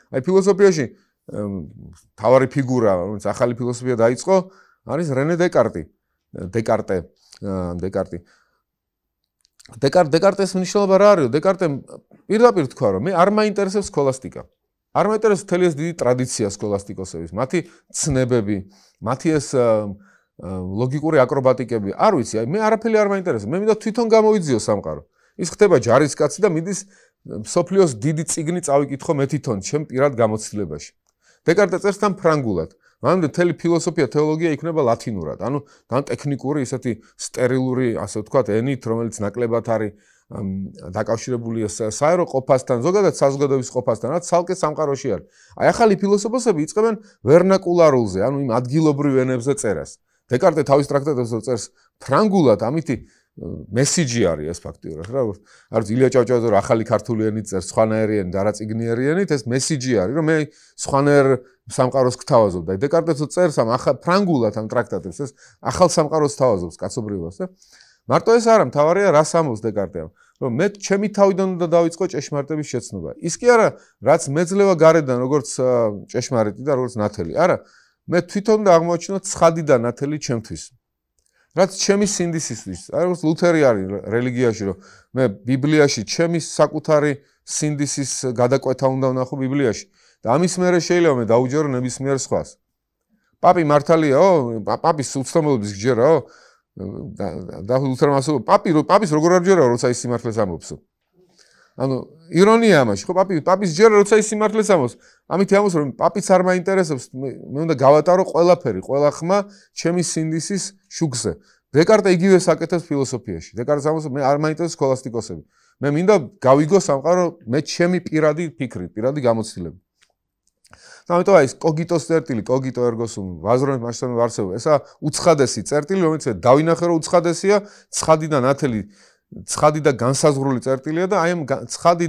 აი ფილოსოფიაში თავარი ფიგურა, რომელიც ახალი ფილოსოფია დაიწყო, არის რენე დეკარტი. დეკარტეს მნიშვნელობა რა არის? დეკარტემ პირდაპირ თქვა, რომ მე არ მაინტერესებს სქოლასტიკა. არ მაინტერესებს მთელი ეს დიდი ტრადიცია სქოლასტიკოსების, მათი ცნებები, მათი ეს ლოგიკური აკრობატიკები. არ ვიცი, აი მე არაფერი არ მაინტერესებს. მე მინდა თვითონ გამოვიძიო სამყარო. ის ხდება ჯარისკაცი და მიდის სოფლიოს დიდი წიგნი წავიკითხო მე თვითონ ჩემ პირად გამოცდილებაში. დეკარტე წერს თან ფრანგულად. მანამდე მთელი ფილოსოფია, თეოლოგია იქნება ლათინურად. ანუ თან ტექნიკური, ისეთი სტერილური, ასე ვთქვათ, ენით, რომელიც ნაკლებად არის დაკავშირებული საერო ყოფასთან, ზოგადად საზოგადოების ყოფასთან, რაც ცალკე სამყაროში არის. აი ახალი ფილოსოფოსები იწყებენ ვერნაკულარულზე, ანუ იმ ადგილობრივ ენებზე წერას. დეკარტე თავის ტრაქტატებზე წერს ფრანგულად, ამითი მესიჯი არის ეს ფაქტიურად რა. არც ილია ჭავჭავაძე რა ახალი ქართული ენით წერს, სხვანაირი ენით, არაწიგნიერი ენით, ეს მესიჯი არის, რომ მე სხვანაირ სამყაროს გთავაზობ და დეკარტეც წერს ამ ფრანგულად ამ ტრაქტატებს, ეს ახალ სამყაროს თავაზობს კაცობრიობას და მარტო ეს არა, მთავარია რას ამბობს დეკარტე, რომ მე ჩემი თავიდან უნდა დავიწყო ჭეშმარიტების შეცნობა. ის კი არა, რაც მეძლევა გარედან, როგორც ჭეშმარიტი და როგორც ნათელი. არა, მე თვითონ და აღმოაჩინო ცხადი და ნათელი ჩემთვის. რაც ჩემი სინდისისთვის, როგორც ლუთერი არის რელიგიაში, რომ მე ბიბლიაში ჩემი საკუთარი სინდისის გადაკვეთა უნდა ვნახო ბიბლიაში და ამის მერე შეიძლება მე დაუჯერო ნებისმიერ სხვას. პაპი მართალიაო, პაპის უცნობელობის გჯერაო და ლუთერმა ասում, პაპის როგორ არ ჯერაო, როცა ის სიმართლეს ამბობსო. ანუ ირონია ამაში, ხო პაპის ჯერა როცა ის სიმართლეს ამბობს. ამით ამბობს, რომ პაპიც არ მაინტერესებს, მე უნდა გავატარო ყველაფერი, ყველა ხმა ჩემი სინდისის შუქზე. დეკარტე იგივე საკეთებს ფილოსოფიაში. დეკარტეს ამბობს, მე არ მაინტერესებს სქოლასტიკოსები. მე მინდა გავიგო სამყარო მე ჩემი პირადი ფიქრით, პირადი გამოცდილებით. ამიტომ აი ეს კოგიტოს წერტილი, კოგიტო ერგო სუმ, ვაზრობთ მასშტაბით არსებობს. ესა უცხადესი წერტილი, რომელიც დავინახე რომ უცხადესია, ცხადი და ნათელი, ცხადი და განსაზღვრული წერტილია და აი ამ ცხადი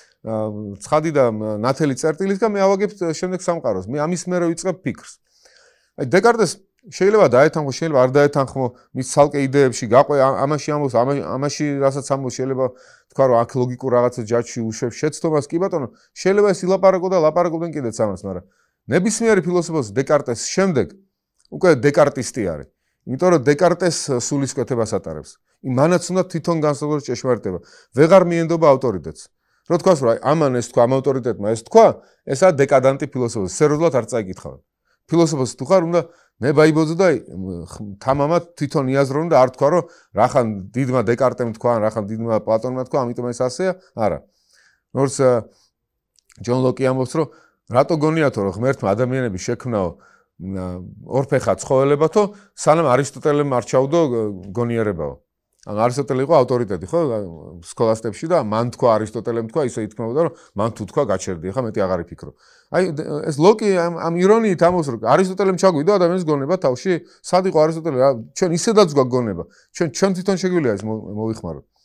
და ნათელი წერტილისგან მე ავაგებ შემდეგ სამყაროს. მე ამის მერე ვიწყებ ფიქრს. აი დეკარტეს შეიძლება დაეთანხმო, შეიძლება არ დაეთანხმო მის ცალკე იდეებში, გაყვე ამაში ამბობს, ამაში რასაც ამბობს, შეიძლება თქვა რომ აქ ლოგიკურ რაღაცა ჯაჭვში უშვებს შეცდომას, კი ბატონო, შეიძლება ეს ილაპარაკო და ლაპარაკობენ კიდეც ამას, მაგრამ ნებისმიერი ფილოსოფოსი დეკარტეს შემდეგ უკვე დეკარტისტი არის. იმიტომ რომ დეკარტეს სულისკვეთებას ატარებს. მანაც უნდა თვითონ განსაზღვროს ჭეშმარიტება. ვეღარ მიენდობა ავტორიტეტს. რო თქვას რომ ამან ეს თქვა, ამ ავტორიტეტმა ეს თქვა, ესაა დეკადანტი ფილოსოფოსი. სერიოზულად არ წაიკითხავენ. ფილოსოფოსი თუ ხარ, უნდა ნებაიბოძო და თამამად თვითონ იაზრონ და არ თქვა რომ რახან დიდმა დეკარტემ თქვა, რახან დიდმა პლატონმა თქვა, ამიტომ ეს ასეა. არა. როგორც ჯონ ლოკი ამბობს, რომ რატო გონიათო რომ ღმერთმა ადამიანები შექმნაო ორფეხა ცხოველებათო, სანამ არისტოტელემ არ ჩაუდო გონიერებაო. ანუ არისტოტელე იყო ავტორიტეტი, ხო, სქოლასტებში და მან თქვა არისტოტელემ თქვა, ისე ითქმოდა, რომ მან თუ თქვა გაჩერდი, ხა მეტი აღარ იფიქრო. აი ეს ლოკი ამ ირონიით ამბობს, რომ არისტოტელემ ჩაგვიდო ადამიანის გონება თავში, სად იყო არისტოტელე, ჩვენ ისედაც გვაქვს გონება. ჩვენ თვითონ შეგვიძლია ეს მოვიხმაროთ.